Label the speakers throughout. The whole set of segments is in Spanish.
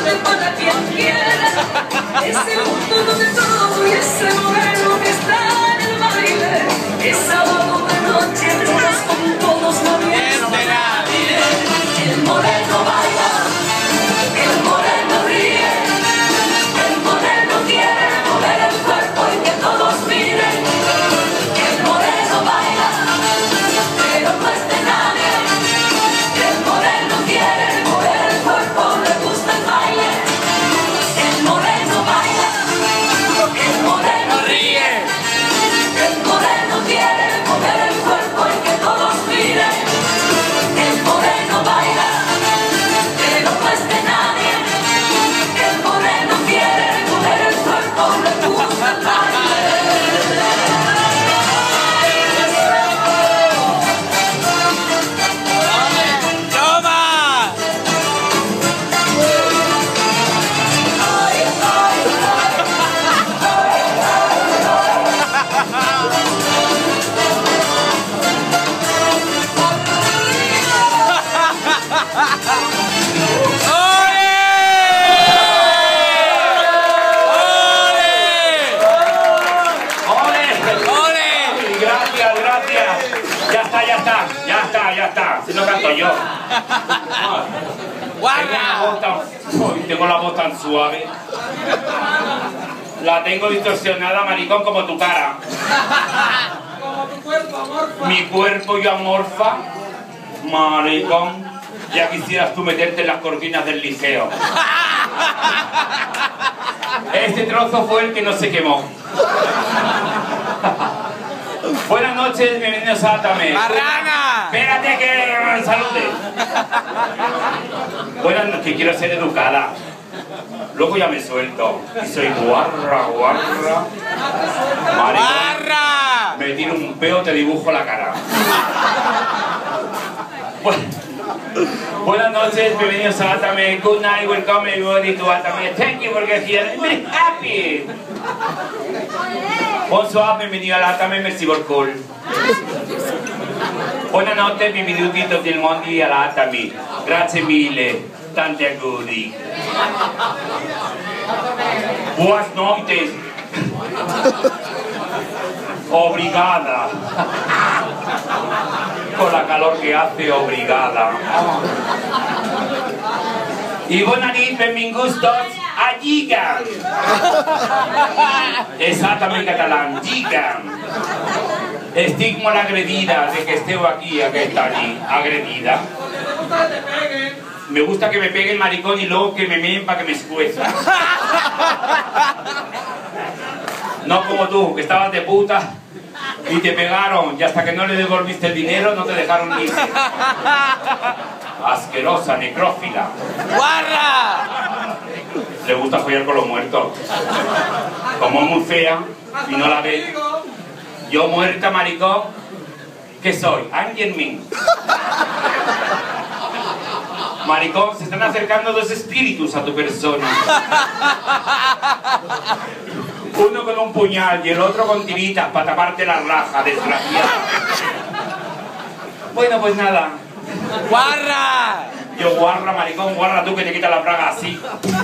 Speaker 1: tarde para quien quiera. Ese mundo donde todo y ese moreno que está en el baile. Es sábado de noche, estás con todos la nadie. El moreno baila, el moreno ríe, el moreno quiere mover el cuerpo y que todos miren. El moreno baila, pero no es de nadie. El moreno quiere mover el cuerpo, le gusta el baile. El moreno baila, el moreno ríe, el moreno quiere mover el cuerpo y que todos miren. El moreno baila, pero no es de nadie. El moreno quiere mover el cuerpo, le gusta el baile.
Speaker 2: ¡Toma!
Speaker 3: Gracias, gracias. Ya está. Si no canto yo. Tengo la voz tan suave. La tengo distorsionada, maricón, como tu cara.
Speaker 4: Como tu cuerpo, amorfa.
Speaker 3: Mi cuerpo yo amorfa. Maricón. Ya quisieras tú meterte en las cortinas del liceo. Este trozo fue el que no se quemó. Buenas noches, bienvenidos a Átame.
Speaker 2: ¡Marrana!
Speaker 3: Espérate que salude. Buenas noches, que quiero ser educada. Luego ya me suelto. Y soy guarra. Maricón,
Speaker 2: ¡Barra!
Speaker 3: me tiro un peo, te dibujo la cara. Buenas noches, bienvenidos a Átame. Good night, welcome everybody to Átame. Thank you for getting here. I'm very happy. Bonsoir, bienvenido a Átame, merci beaucoup. Buenas noches, benvenuti tutti il mondo all'Átame. Grazie mille, tanti auguri. Buenas noches. Obrigada. Con la calor que hace, obrigada. Y buenas noches, benvinguts tots a Lliga. Exactament en català, Lliga. Estic molt agredida de que esteu aquí aquesta nit, agredida. Me gusta que me peguen maricón y luego que me meen para que me escueza. No como tú, que estabas de puta y te pegaron y hasta que no le devolviste el dinero no te dejaron ni. Asquerosa, necrófila.
Speaker 2: ¡Guarra!
Speaker 3: Le gusta follar con los muertos. Como es muy fea y no la ve. Yo muerta, maricón, ¿qué soy? Ángel Min. Maricón, se están acercando dos espíritus a tu persona. Uno con un puñal y el otro con tiritas para taparte la raja, desgraciado. Bueno, pues nada.
Speaker 2: ¡Guarra!
Speaker 3: Yo guarra, maricón, guarra tú que te quitas la braga así.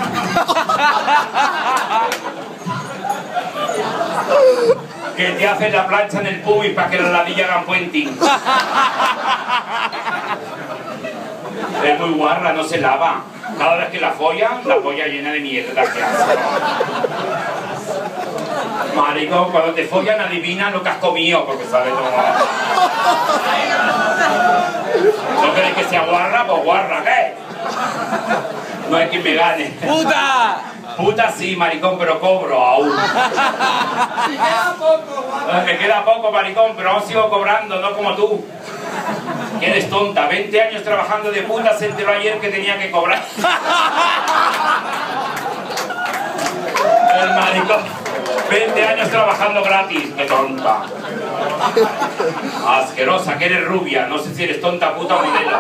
Speaker 3: Que te haces la plancha en el pubis para que las ladillas hagan puenting. Es muy guarra, no se lava. Cada vez que la polla llena de mierda. Que hace. Maricón, cuando te follan adivinan lo que has comido, porque sabes cómo. ¿No queréis que sea guarra? Pues guarra, ¿qué? No hay quien me gane.
Speaker 2: ¡Puta!
Speaker 3: Puta sí, maricón, pero cobro aún. Me queda poco, maricón, pero aún sigo cobrando, no como tú. Que eres tonta, 20 años trabajando de puta, se enteró ayer que tenía que cobrar. El maricón, 20 años trabajando gratis, qué tonta. Asquerosa, que eres rubia, no sé si eres tonta, puta o modelo.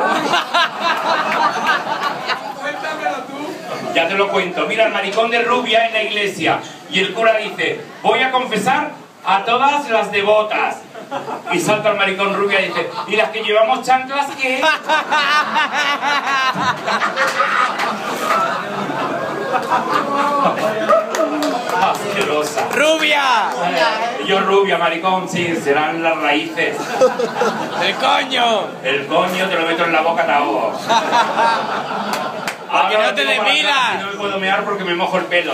Speaker 4: Cuéntamelo tú.
Speaker 3: Ya te lo cuento. Mira, el maricón de rubia en la iglesia. Y el cura dice, voy a confesar a todas las devotas. Y salta el maricón rubia y dice, ¿y las que llevamos chanclas qué? Asquerosa.
Speaker 2: ¡Rubia!
Speaker 3: Yo rubia, maricón, sí, serán las raíces.
Speaker 2: ¡El coño!
Speaker 3: El coño te lo meto en la boca, te ahogo.
Speaker 2: Porque no
Speaker 3: lo
Speaker 2: te
Speaker 3: tengo para
Speaker 2: depilas.
Speaker 3: atrás y no me puedo mear porque me mojo el pelo.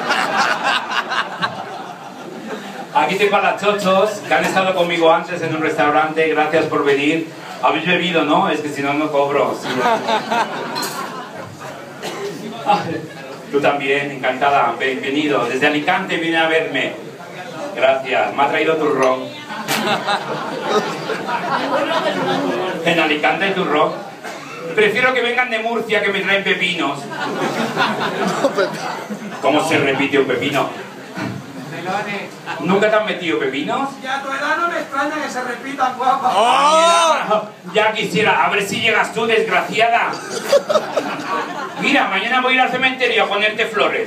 Speaker 3: Aquí tengo a las chochos que han estado conmigo antes en un restaurante. Gracias por venir. Habéis bebido, ¿no? Es que si no, no cobro. Sí. Tú también, encantada. Bienvenido. Desde Alicante viene a verme. Gracias. Me ha traído turrón. En Alicante hay turrón. Prefiero que vengan de Murcia que me traen pepinos. ¿Cómo se repite un pepino? ¿Nunca te han metido pepinos?
Speaker 4: Y a tu edad no me extraña que se repitan, guapa.
Speaker 2: ¡Oh!
Speaker 3: Ya quisiera, a ver si llegas tú, desgraciada. Mira, mañana voy a ir al cementerio a ponerte flores.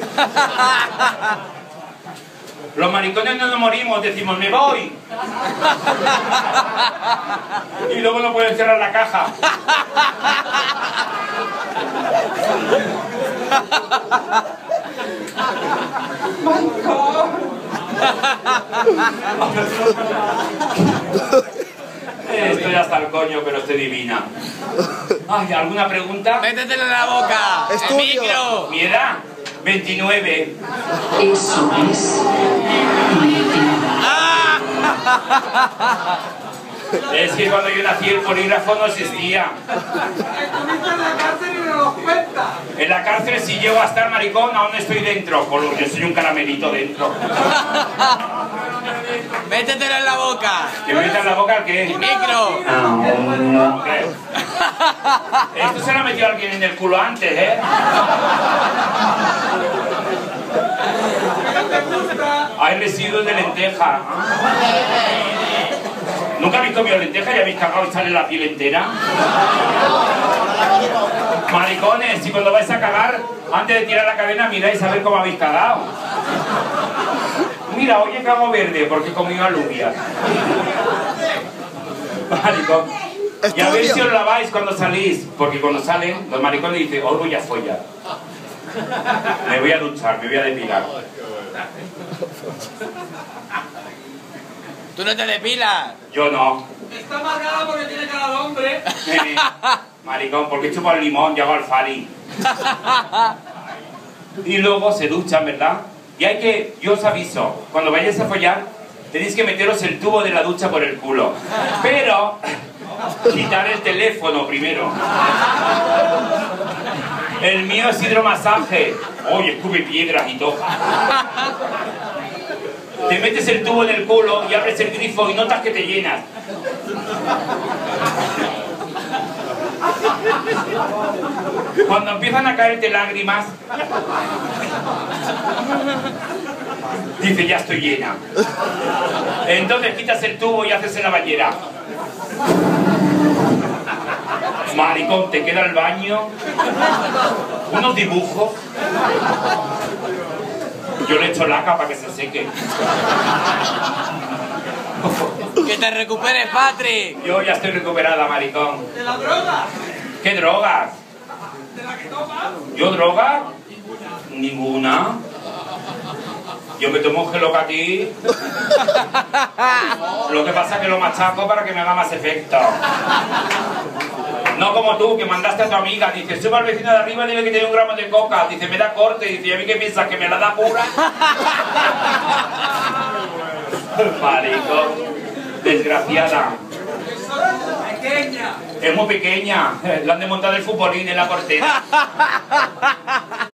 Speaker 3: Los maricones no nos morimos, decimos, me voy. Y luego no pueden cerrar la caja. Estoy hasta el coño, pero estoy divina. Ay, ¿alguna pregunta?
Speaker 2: ¡Métetelo en la boca! ¡El
Speaker 5: Estudio.
Speaker 2: micro!
Speaker 3: ¿Mi edad? 29.
Speaker 1: Eso es.
Speaker 2: ¡Ah!
Speaker 3: Es que cuando yo nací el polígrafo no existía.
Speaker 4: Estuviste en la cárcel y no nos cuenta.
Speaker 3: En la cárcel, si llego a estar maricón, aún estoy dentro. Yo soy un caramelito dentro.
Speaker 2: ¡Métetelo en la boca!
Speaker 3: ¿Que me meta en la boca el qué?
Speaker 2: ¡Micro!
Speaker 3: Hombre. Esto se lo ha metido alguien en el culo antes, ¿eh?
Speaker 4: ¿Qué te gusta?
Speaker 3: Hay residuos de lenteja. ¿Nunca habéis comido lenteja y habéis cagado y sale la piel entera? Maricones, si cuando vais a cagar, antes de tirar la cadena, miráis a ver cómo habéis cagado. Mira, hoy he cagado verde porque he comido alubias. Maricón. Y a ver si os laváis cuando salís, porque cuando salen, los maricones dicen, hoy voy a follar. Me voy a duchar, me voy a depilar.
Speaker 2: ¡Tú no te depilas!
Speaker 3: Yo no.
Speaker 4: Está amargada porque tiene cara de hombre.
Speaker 3: Maricón, porque chupa el limón y hago alfari. Y luego se duchan, ¿verdad? Y hay que, yo os aviso, cuando vayáis a follar, tenéis que meteros el tubo de la ducha por el culo. Pero, quitar el teléfono primero. El mío es hidromasaje. Oye, escupe piedras y todo. Te metes el tubo en el culo y abres el grifo y notas que te llenas. Cuando empiezan a caerte lágrimas, dice, ya estoy llena. Entonces quitas el tubo y haces en la bañera. Maricón, te queda el baño, unos dibujos. Yo le echo laca para que se seque.
Speaker 2: ¡Que te recuperes, Patrick!
Speaker 3: Yo ya estoy recuperada, maricón.
Speaker 4: ¿De la droga?
Speaker 3: ¿Qué drogas?
Speaker 4: ¿De la que tomas?
Speaker 3: ¿Yo droga? Ninguna. Yo me tomo un gelocatí. Lo que pasa es que lo machaco para que me haga más efecto. No como tú, que mandaste a tu amiga. Dice, sube al vecino de arriba y dile que tiene 1 gramo de coca. Dice, me da corte. Dice, ¿y a mí qué piensas? ¿Que me la da pura? Marico. Desgraciada.
Speaker 4: Es pequeña.
Speaker 3: Es muy pequeña. La han desmontado el futbolín en la portera.